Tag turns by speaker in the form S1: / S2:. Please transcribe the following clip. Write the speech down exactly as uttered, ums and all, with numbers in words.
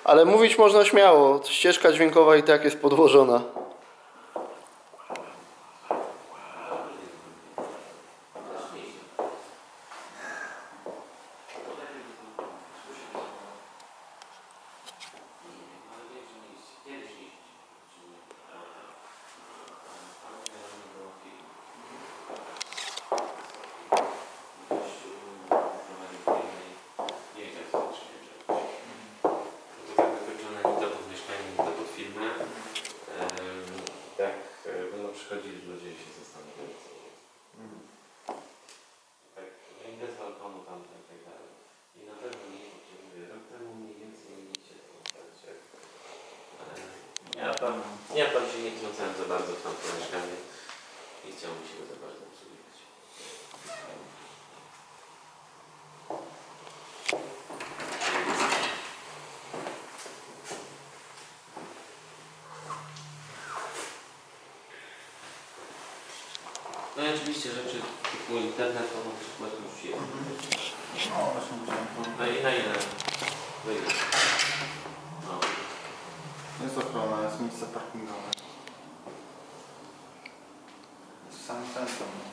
S1: Ale mówić można śmiało, ścieżka dźwiękowa i tak jest podłożona.
S2: Przychodzili ludzie i się zastanawiali, co jest. Mhm. Tak, bez balkonu tam i tak dalej. I na pewno nie mówię, rok temu mniej więcej mieliście to starcie. Ja tam, ja tam się nie wtrącałem za bardzo w tamto mieszkanie i chciało mi się go za bardzo obsługiwać. No i oczywiście rzeczy typu internet, to na przykład już jest.
S3: No właśnie musiałem to...
S2: No i na ile wyjdzie? No.
S3: Jest ochrona, jest miejsce parkingowe. Jest w samym centrum.